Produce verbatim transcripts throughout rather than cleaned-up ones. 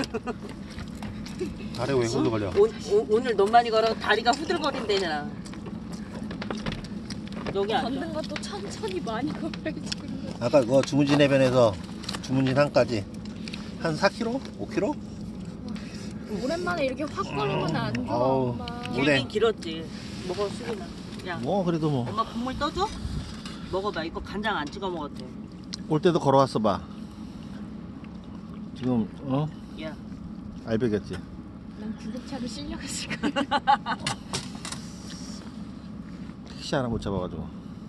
다리 왜 후들거려? 오, 오, 오늘 너무 많이 걸어 다리가 후들거린대잖아. 여기 앉아. 걷는 것도 천천히 많이 걸어야지. 아까 그거 주문진 해변에서 주문진 항까지 한 사 킬로미터? 오 킬로미터? 오랜만에 이렇게 확 걸으면 안 좋아. 아우, 엄마. 오래. 길긴 길었지. 먹어 수빈아. 야, 뭐 그래도 뭐 엄마 국물 떠줘? 먹어봐. 이거 간장 안 찍어 먹었대. 올 때도 걸어왔어 봐. 지금 어? 야, 알배겠지. 난 구급차로 실려갔을 거야. 택시 하나 못 잡아가지고.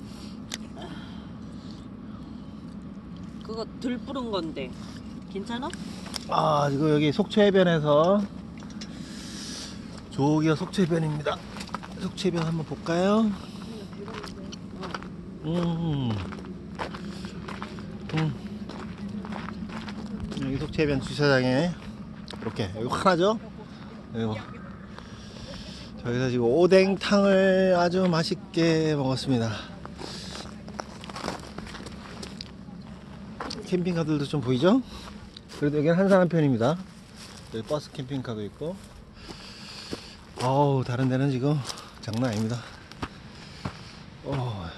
그거 들 뿌른 건데. 괜찮아? 아 이거 여기 속초해변에서 저기가 속초해변입니다. 속초해변 한번 볼까요? 음, 음. 여기 속초해변 주차장에 이렇게 여기 하나죠? 여기 저기서 지금 오뎅탕을 아주 맛있게 먹었습니다. 캠핑카들도 좀 보이죠? 그래도 여기는 한산한 편입니다. 여기 버스 캠핑카도 있고. 어우 다른 데는 지금 장난 아닙니다. 어.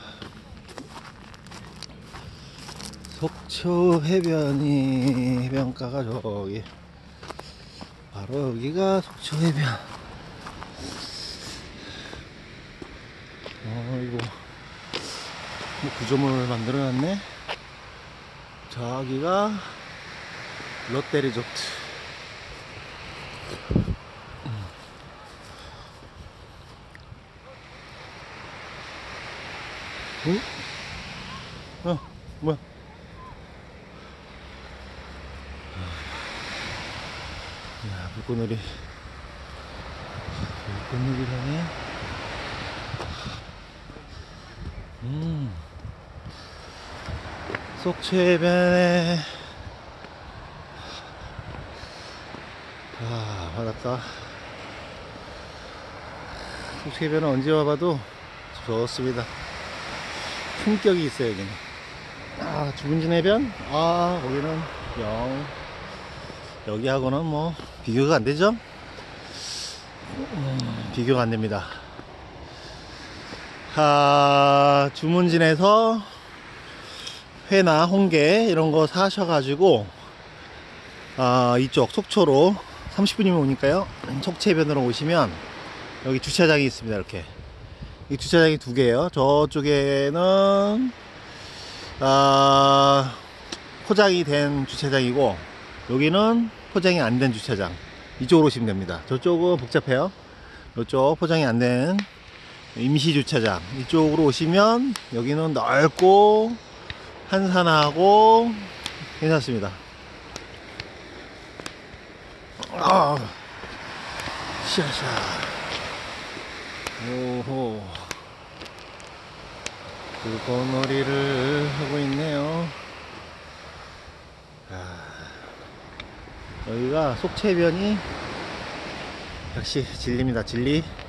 속초 해변이 해변가가 저기 바로 여기가 속초 해변. 어 이거 뭐 구조물 만들어 놨네. 저기가 롯데리조트. 응? 어? 뭐야? 야, 불꽃놀이. 불꽃놀이라네. 음. 속초해변에 아, 바닷가. 속초해변은 언제 와봐도 좋습니다. 품격이 있어요, 여기는. 아, 주문진 해변? 아, 거기는 영. 여기하고는 뭐, 비교가 안 되죠? 음, 비교가 안 됩니다. 아, 주문진에서 회나 홍게 이런 거 사셔가지고, 아, 이쪽 속초로 삼십 분이면 오니까요. 속초해변으로 오시면 여기 주차장이 있습니다. 이렇게 이 주차장이 두 개예요. 저쪽에는 아, 포장이 된 주차장이고 여기는 포장이 안 된 주차장. 이쪽으로 오시면 됩니다. 저쪽은 복잡해요. 이쪽 포장이 안 된 임시 주차장. 이쪽으로 오시면 여기는 넓고 한산하고 괜찮습니다. 아, 샤샤. 오호. 불꽃놀이를 하고 있네요. 아, 여기가 속초해변이 역시 진리입니다. 진리.